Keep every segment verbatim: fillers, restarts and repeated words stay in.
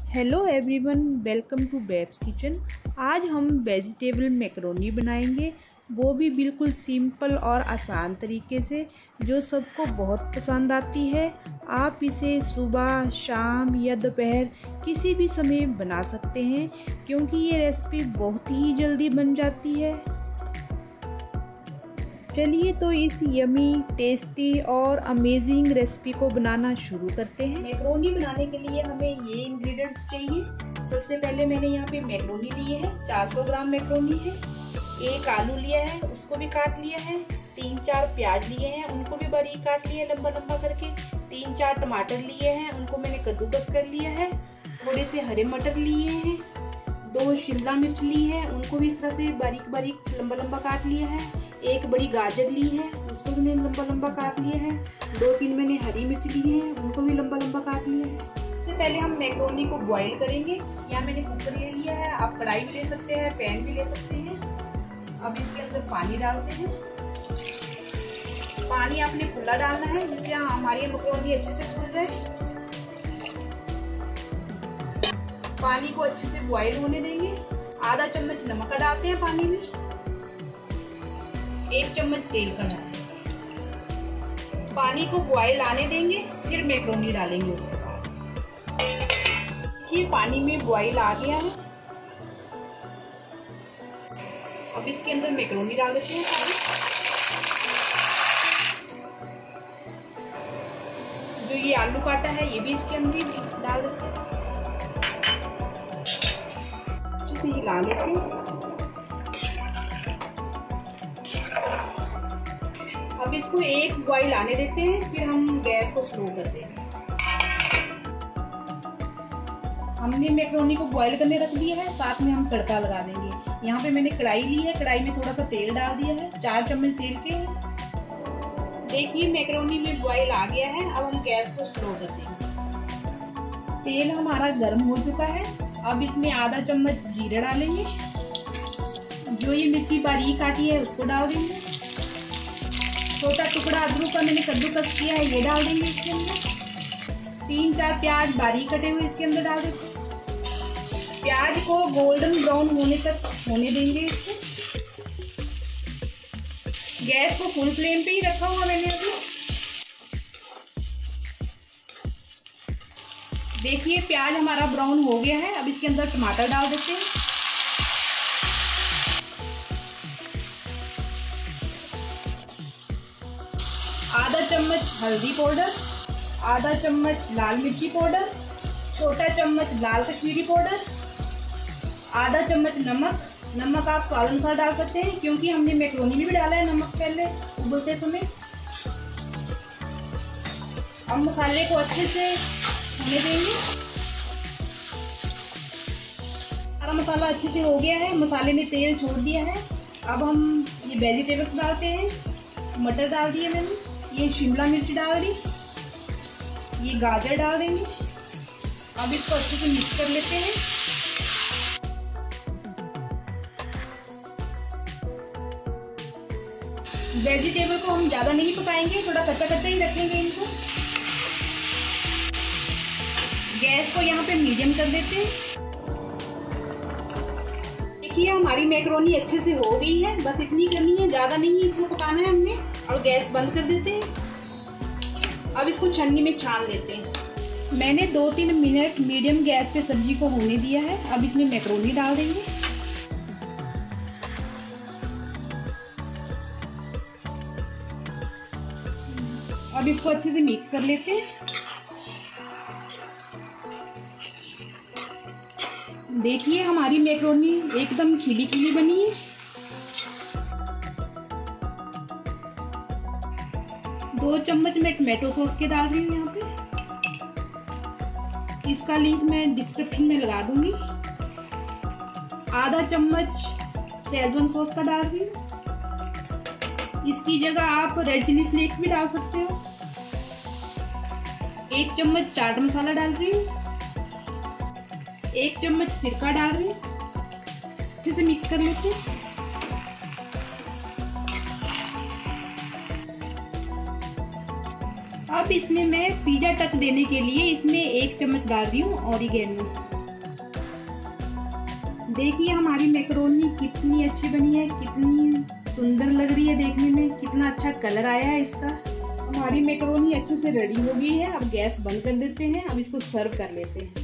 Hello everyone, welcome to babe's kitchen. आज हम vegetable macaroni बनाएंगे, वो भी बिल्कुल सिंपल और आसान तरीके से, जो सबको बहुत पसंद आती है। आप इसे सुबह, शाम या दोपहर किसी भी समय बना सकते हैं, क्योंकि ये रेसिपी बहुत ही जल्दी बन जाती है। चलिए तो इस यमी, टेस्टी और अमेजिंग रेसिपी को बनाना शुरू करते हैं। मैकरोनी बनाने के लिए हमें ये इंग्रेडिएंट्स चाहिए। सबसे पहले मैंने यहाँ पे मैकरोनी लिए है, चार सौ ग्राम मैकरोनी है। एक आलू लिया है, उसको भी काट लिया है। तीन चार प्याज लिए हैं, उनको भी बारीक काट लिया लंबा लंबा करके। तीन चार टमाटर लिए हैं, उनको मैंने कद्दूकस कर लिया है। थोड़े से हरे मटर लिए हैं। दो शिमला मिर्च ली है, उनको भी इस तरह से बारीक बारीक लंबा लंबा काट लिया है। एक बड़ी गाजर ली है, उसको भी मैंने लंबा लंबा काट लिया है। दो तीन मैंने हरी मिर्च ली है, उनको भी लंबा लंबा काट लिया है। सबसे पहले हम मैकरोनी को बॉईल करेंगे। यहाँ मैंने कुकर ले लिया है, आप कढ़ाई भी ले सकते हैं, पैन भी ले सकते हैं। अब इसके अंदर पानी डालते हैं। पानी आपने खुला डालना है, जिससे हमारी मैकरोनी अच्छे से फूल जाए। पानी को अच्छे से बॉईल होने देंगे। आधा चम्मच नमक डालते हैं पानी में। एक चम्मच तेल का डालें। पानी को बॉईल आने देंगे, फिर मैकरोनी डालेंगे उसके बाद। ये पानी में बॉईल आ गया है। अब इसके अंदर मैकरोनी डाल देते हैं सारी। जो ये आलू काटा है, ये भी इसके अंदर ही डाल देते हैं। अच्छे से हिला लेते हैं। अब इसको एक बॉईल आने देते हैं, फिर हम गैस को स्लो कर देंगे। हमने मैकरोनी को बॉईल करने रख दिया है, साथ में हम तड़का लगा देंगे। यहाँ पे मैंने कढ़ाई ली है, कढ़ाई में थोड़ा सा तेल डाल दिया है, चार चम्मच तेल के। देखिए मैकरोनी में बॉईल आ गया है। अब हम गैस को स्लो कर देंगे। तेल हमारा गर्म हो चुका है। अब इसमें आधा चम्मच जीरा डालेंगे। जो ये मिर्ची बारीक काटी है, उसको डाल देंगे। छोटा टुकड़ा अदरक का मैंने कद्दूकस किया है, ये डाल देंगे इसके अंदर। तीन चार प्याज बारीक कटे हुए इसके अंदर डाल देंगे। प्याज को गोल्डन ब्राउन होने तक होने देंगे इसको। गैस को फुल फ्लेम पे ही रखा हुआ मैंने अभी। देखिए प्याज हमारा ब्राउन हो गया है। अब इसके अंदर टमाटर डाल देते हैं। आधा चम्मच हल्दी पाउडर, आधा चम्मच लाल मिर्ची पाउडर, छोटा चम्मच लाल कश्मीरी पाउडर, आधा चम्मच नमक। नमक आप स्वाद अनुसार डाल सकते हैं, क्योंकि हमने मैकरोनी में भी डाला है नमक पहले उबलते समय। अब मसाले को अच्छे से होने देंगे। सारा मसाला अच्छे से हो गया है, मसाले ने तेल छोड़ दिया है। अब हम ये वेजिटेबल्स डालते हैं। मटर डाल दिए मैंने, ये शिमला मिर्च डाल दी, ये गाजर डाल देंगे। अब इसको अच्छे से मिक्स कर लेते हैं। वेजिटेबल को हम ज़्यादा नहीं पकाएंगे, थोड़ा कच्चा कच्चा ही रखेंगे इनको। गैस को यहाँ पे मीडियम कर देते हैं। देखिए हमारी मैकरोनी अच्छे से हो गई है, बस इतनी करनी है, ज़्यादा नहीं इसको पकाना है हमने। और गैस बंद कर देते हैं। अब इसको छन्नी में छान लेते हैं। मैंने दो तीन मिनट मीडियम गैस पे सब्जी को होने दिया है। अब इसमें मैकरोनी डाल देंगे। अब इसको अच्छे से मिक्स कर लेते हैं। देखिए हमारी मैकरोनी एकदम खिली खिली बनी है। दो चम्मच मैं टमाटो सॉस के डाल रही हूँ यहाँ पे। इसका लिंक मैं डिस्क्रिप्शन में लगा दूंगी। आधा चम्मच शेजवान सॉस का डाल रही हूँ। इसकी जगह आप रेड चिली फ्लेक्स भी डाल सकते हो। एक चम्मच चाट मसाला डाल रही हूँ। एक चम्मच सिरका डाल रही हूँ। अच्छे से मिक्स कर लेते हैं। अब इसमें मैं पिज़्ज़ा टच देने के लिए इसमें एक चम्मच डाल रही हूँ ऑरिगेनो। देखिए हमारी मैक्रोनी कितनी अच्छी बनी है, कितनी सुंदर लग रही है देखने में, कितना अच्छा कलर आया है इसका। हमारी मैक्रोनी अच्छे से रेडी हो गई है। अब गैस बंद कर देते हैं। अब इसको सर्व कर लेते हैं।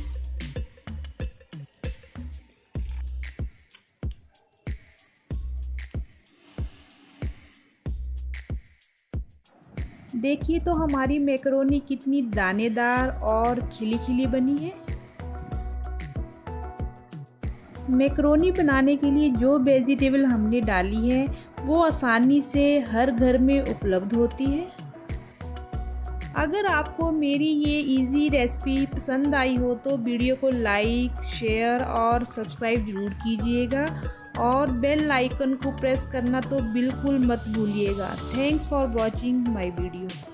देखिए तो हमारी मैक्रोनी कितनी दानेदार और खिली खिली बनी है। मैक्रोनी बनाने के लिए जो वेजिटेबल हमने डाली है वो आसानी से हर घर में उपलब्ध होती है। अगर आपको मेरी ये इजी रेसिपी पसंद आई हो तो वीडियो को लाइक, शेयर और सब्सक्राइब ज़रूर कीजिएगा और बेल आइकन को प्रेस करना तो बिल्कुल मत भूलिएगा। Thanks for watching my video.